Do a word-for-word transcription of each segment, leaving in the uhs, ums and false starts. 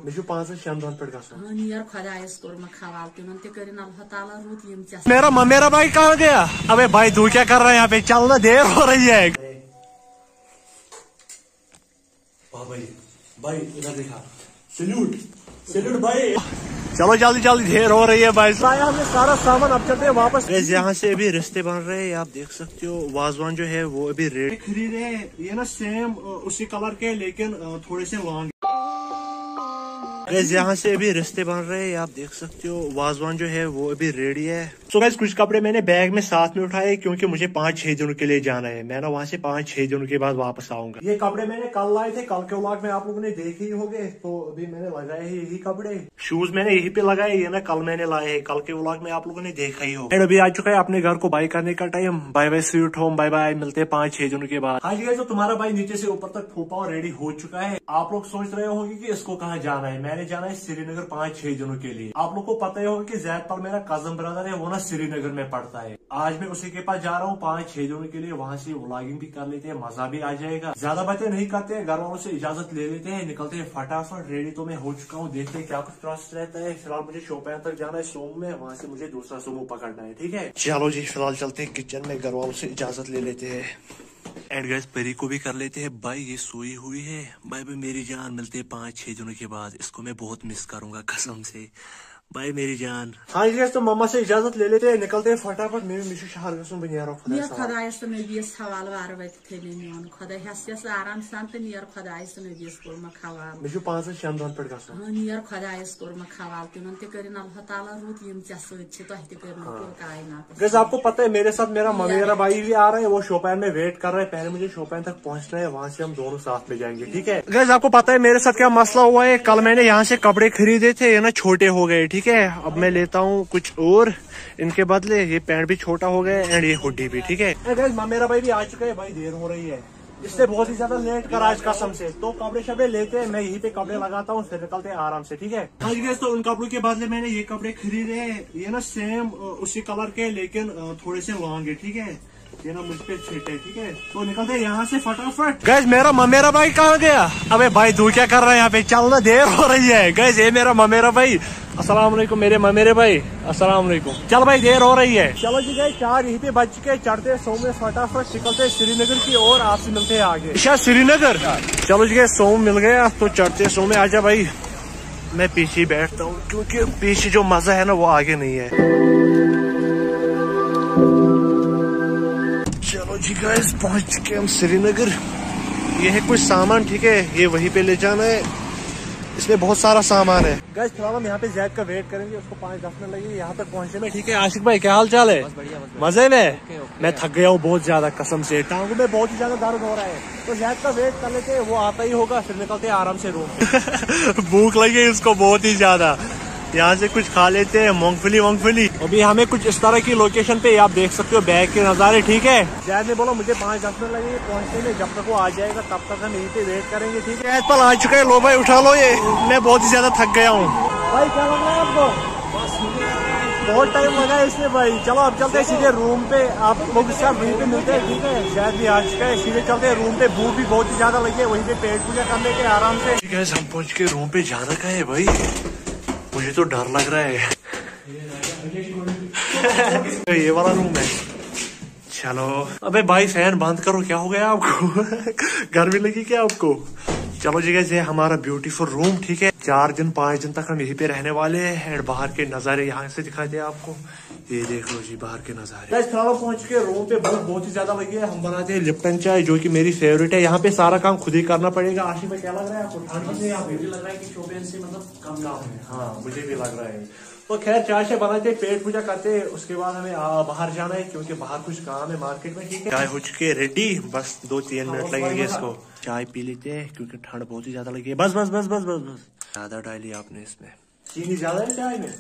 मुझे पांच शन दिन पे नियर खुदायस कोर म खवाल तिमन ते करिन अल्लाह ताला रूत यम च मेरा मेरा भाई कहाँ गया? अबे भाई तू क्या कर रहा है यहाँ पे? चलना देर हो रही है। भाई भाई इधर देखा, सैल्यूट सैल्यूट भाई। चलो जल्दी जल्दी, देर हो रही है भाई। हमने सारा सामान अब चलते हैं वापस। यहाँ से अभी रिश्ते बन रहे हैं, आप देख सकते हो। वाजवान जो है वो अभी रेड खरीदे, ये ना सेम उसी कलर के लेकिन थोड़े से लॉन्ग। यहाँ से अभी रिश्ते बन रहे हैं, आप देख सकते हो। वाजवान जो है वो अभी रेडी है। सो गाइस कुछ कपड़े मैंने बैग में साथ में उठाए क्योंकि मुझे पाँच छह दिनों के लिए जाना है। मैं ना वहाँ से पाँच छह दिनों के बाद वापस आऊंगा। ये कपड़े मैंने कल लाए थे, कल के व्लॉग में आप लोगों ने देखे ही होंगे। तो अभी मैंने लगाए हैं यही कपड़े। शूज मैंने यही पे लगाए, ये ना कल मैंने लाए है, कल के व्लॉग में आप लोगों ने देखा ही होगा। अभी आ चुका है अपने घर को बाय करने का time. Bye bye sweet home, bye bye, मिलते हैं पाँच छह दिनों के बाद। हाँ जी, तो तुम्हारा भाई नीचे से ऊपर तक फूफा और रेडी हो चुका है। आप लोग सोच रहे होंगे कि इसको कहाँ जाना है। मैंने जाना है श्रीनगर पाँच छह दिनों के लिए। आप लोग को पता ही होगा कि ज़ैदपाल मेरा कजन ब्रदर है, वो ना श्रीनगर में पढ़ता है। आज मैं उसी के पास जा रहा हूँ पाँच छह दिनों के लिए। वहाँ से व्लॉगिंग भी कर लेते हैं, मजा भी आ जाएगा। ज्यादा बातें नहीं करते हैं, घर वालों से इजाजत ले लेते हैं, निकलते हैं फटाफट। रेडी तो मैं हो चुका हूँ, देखते हैं क्या कुछ प्रोसेस रहता है। फिलहाल मुझे शोपियां तक जाना है सोमू में, वहाँ से मुझे दूसरा सोमू पकड़ना है। ठीक है, चलो जी फिलहाल चलते हैं किचन में, घर वालों से इजाजत ले लेते हैं। एंड गाइस परी को भी कर लेते हैं बाय, ये सोई हुई है। बाय बाय मेरी जान, मिलते हैं पाँच छह दिनों के बाद। इसको मैं बहुत मिस करूंगा कसम से। बाय मेरी जान। हाँ जी तो मम्मा से इजाजत ले लेते हैं, निकलते हैं फटाफट। मैं मिशु शहर गसुन बनियारो नियर खुदायस तो नबीस हवाल वार वत थे नियन खुदा हसियस आराम सान ते नियर खुदायस तो नबीस कोर म खवाल मिशु पांच शन दिन पे गसुन। हां नियर खुदायस कोर म खवाल तिमन ते करिन अल्लाह ताला रूत यम च सच छ तो हते करन कोर कायनात। गाइस आपको पता है मेरे साथ मेरा मेरा भाई भी आ रहा है, वो शोपियां में वेट कर रहा है। पहले मुझे शोपियां तक पहुंचना है, वहां से हम दोनों साथ में जाएंगे। ठीक है गाइस, आपको पता है मेरे साथ क्या मसला हुआ है। कल मैंने यहाँ से कपड़े खरीदे थे, ये ना छोटे हो गए। ठीक है, अब मैं लेता हूँ कुछ और इनके बदले। ये पैंट भी छोटा हो गया एंड ये हुडी भी। ठीक है गाइस, मेरा भाई भी आ चुका है। भाई देर हो रही है, इससे बहुत ही ज्यादा लेट कर आज कसम से। तो कपड़े शपड़े लेते हैं, मैं यहीं पे कपड़े लगाता हूँ, फिर निकलते हैं आराम से। ठीक है हाँ जी गाइस, तो उन कपड़ों के बदले मैंने ये कपड़े खरीदे हैं। ये ना सेम उसी कलर के लेकिन थोड़े से लॉन्ग है। ठीक है, ये ना मुझ पे फिट है। ठीक है, तो निकलते हैं यहाँ से फटाफट। गाइस मेरा मेरा भाई कहाँ गया? अबे भाई तू क्या कर रहा है यहाँ पे? चलना देर हो रही है। गाइस ये मेरा मेरा भाई, अस्सलाम वालेकुम मेरे मेरे भाई, अस्सलाम वालेकुम। चल भाई देर हो रही है। चलो जी गाइस, चार यहीं पे बज चुके, चढ़ते सोम में फटाफट निकलते श्रीनगर की ओर। आपसे मिलते हैं आगे शायद श्रीनगर। चलो जी गाइस, सोम मिल गया तो चढ़ते सोम में। आजा भाई, मैं पीछे बैठता हूँ क्योंकि पीछे जो मजा है ना वो आगे नहीं है। चलो जी गाइस, पहुंच चुके हम श्रीनगर। ये है कुछ सामान। ठीक है, ये वहीं पे ले जाना है, इसमें बहुत सारा सामान है। गाइस फिलहाल हम यहाँ पे ज़ैद का वेट करेंगे, उसको पाँच दस मिनट लगेंगे यहाँ तक पहुँचने में। ठीक है आशिक भाई, क्या हाल चाल है? बस बढ़िया, बस मजे में। ओके, ओके, मैं थक गया हूँ बहुत ज्यादा कसम से, टांगों में बहुत ही ज्यादा दर्द हो रहा है। तो ज़ैद का वेट कर लेते, वो आता ही होगा, फिर निकलते आराम से रूम। भूख लगी उसको बहुत ही ज्यादा, यहाँ से कुछ खा लेते हैं, मूंगफली मूंगफली। अभी हमें कुछ इस तरह की लोकेशन पे, आप देख सकते हो बैग के नज़ारे। ठीक है, ज़ैद ने बोला मुझे पाँच दस मिनट लगेंगे पहुंचने में, जब तक वो आ जाएगा तब तक हम यहीं पे वेट करेंगे। ठीक है, एतपल आ चुका है। लो भाई उठा लो, ये मैं बहुत ही ज्यादा थक गया हूँ। भाई क्या लग रहा है आपको? बहुत टाइम लगा है इसमें भाई। चलो अब चलते हैं सीधे रूम पे, आप लोग इसके साथ वहीं पे मिलते हैं। ठीक है, ज़ैद भी आ चुका है, सीधे चलते हैं रूम पे। भूख भी बहुत ही ज्यादा लगी है, वहीं पे पेट पूजा कर लेते हैं आराम से। ठीक है, हम पहुँच के रूम पे जाना का है भाई, मुझे तो डर लग रहा है। ये वाला रूम है। चलो अबे भाई फैन बंद करो, क्या हो गया आपको? गर्मी लगी क्या आपको? चलो जी गाइस, ये हमारा ब्यूटीफुल रूम। ठीक है, चार दिन पांच दिन तक हम यहीं पे रहने वाले हैं। एंड बाहर के नजारे यहाँ से दिखाते हैं आपको, ये देख लो जी बाहर के नजारे। गाइस फिलहाल पहुंच के रूम पे, भूख बहुत ही ज्यादा लगी है। हम बनाते हैं लिप्टन चाय, जो कि मेरी फेवरेट है। यहाँ पे सारा काम खुद ही करना पड़ेगा। आशिफ भाई क्या लग रहा है आपको? ठंड से मुझे लग रहा है कि शोपियां से मतलब कम काम है। हाँ मुझे भी लग रहा है। तो खैर चाय से बनाते, पेट पूजा करते, उसके बाद हमें बाहर जाना है क्योंकि बाहर कुछ काम है मार्केट में। ठीक है, चाय हो चुकी है रेडी, बस दो तीन मिनट लगेंगे इसको। चाय पी लेते हैं क्योंकि ठंड बहुत ही ज्यादा लगी है। बस बस बस बस बस बस ज्यादा डाली आपने इसमें, चीनी ज्यादा है चाय में।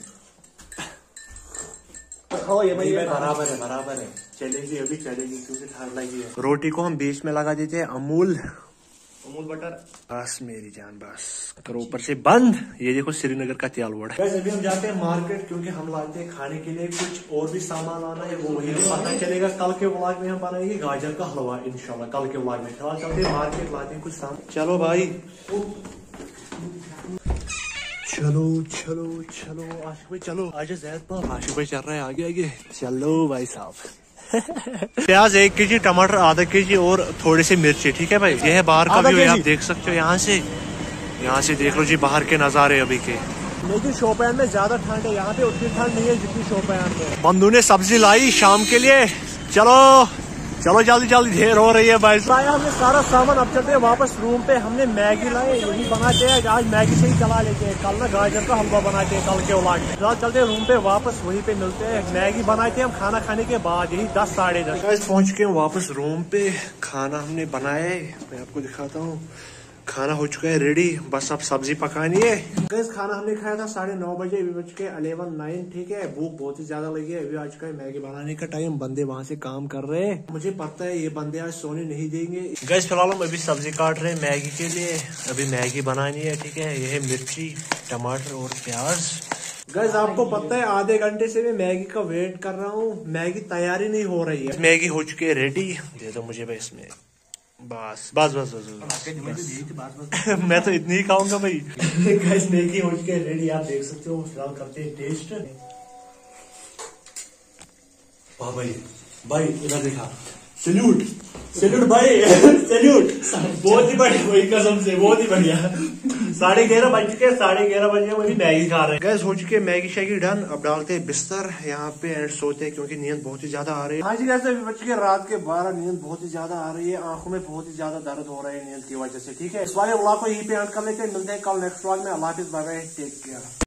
खाओ ये भाई, बराबर है बराबर है, चलेगी अभी चलेगी क्योंकि ठंड लगी है। रोटी को हम बीच में लगा देते हैं अमूल अमूल बटर। बस मेरी जान बस करो ऊपर से बंद। ये देखो श्रीनगर का तेल वड़ा। अभी हम जाते हैं मार्केट क्योंकि हम लाते हैं खाने के लिए कुछ और भी सामान लाना है, वो वही पता चलेगा कल के व्लॉग में। हम बनाएंगे गाजर का हलवा इंशाल्लाह कल के व्लॉग में। फिलहाल चलते हैं मार्केट, लाते हैं कुछ सामान। चलो भाई चलो चलो चलो आशिक भाई चलो आज जैद पर आशिक भाई चल रहा है आगे आगे। चलो भाई साहब। प्याज एक केजी, टमाटर आधा केजी और थोड़ी सी मिर्ची। ठीक है भाई, ये है बाहर का व्यू, आप देख सकते हो यहाँ से। यहाँ से देख लो जी बाहर के नजारे अभी के। लेकिन शोपियान में ज्यादा ठंड है, यहाँ पे उतनी ठंड नहीं है जितनी शोपियान में। बंधु ने सब्जी लाई शाम के लिए। चलो चलो जल्दी जल्दी, देर हो रही है भाई। लाया हमने सारा सामान, अब चलते हैं वापस रूम पे। हमने मैगी लाई, यही बनाते हैं आज, मैगी से ही चला लेते हैं। कल ना गाजर का हलवा बनाते हैं कल के उलाट में। फिलहाल चलते हैं रूम पे वापस, वहीं पे मिलते हैं। मैगी बनाते हैं हम खाना खाने के बाद, यही दस साढ़े दस पहुँच के वापस रूम पे। खाना हमने बनाया है, मैं आपको दिखाता हूँ। खाना हो चुका है रेडी, बस अब सब्जी पकानी है। गैस खाना हमने खाया था साढ़े नौ बजे, अभी बज के अलेवन नाइन। ठीक है, भूख बहुत ही ज्यादा लगी है। अभी आ चुका है मैगी बनाने का टाइम, बंदे वहां से काम कर रहे हैं। मुझे पता है ये बंदे आज सोने नहीं देंगे। गैस फिलहाल हम अभी सब्जी काट रहे हैं मैगी के लिए। अभी मैगी बनानी है। ठीक है, ये है मिर्ची, टमाटर और प्याज। गैस आपको पता है आधे घंटे से मैं मैगी का वेट कर रहा हूँ, मैगी तैयारी नहीं हो रही है। मैगी हो चुकी है रेडी, दे दो मुझे भाई इसमें। बस बस बस बस, बस। मैं तो इतनी ही खाऊंगा भाई। गैस मैगी हो चुकी है रेडी, आप देख सकते हो। फिलहाल करते हैं टेस्ट। वाह भाई, भाई इधर देखा, सैल्यूट सैल्यूट भाई, सैल्यूट। बहुत ही बढ़िया भाई, कसम से बहुत ही बढ़िया। साढ़े ग्यारह बज चुके हैं, साढ़े ग्यारह बजे वही मैगी खा रहे हैं। गैस हो चुकी है मैगी शैगी डन। अब डालते हैं बिस्तर यहाँ पे एंड सोते हैं, क्योंकि नींद बहुत ही ज्यादा आ रही है। हाँ जी गैस, अभी बज के रात के बारह, नींद बहुत ही ज्यादा आ रही है, आंखों में बहुत ही ज्यादा दर्द हो रहा है नींद की वजह से। ठीक है, इस वाले व्लॉग को यहीं पे एंड कर लेते हैं, मिलते हैं कल नेक्स्ट व्लॉग में। अल्लाह हाफिज़, बाय बाय, टेक केयर।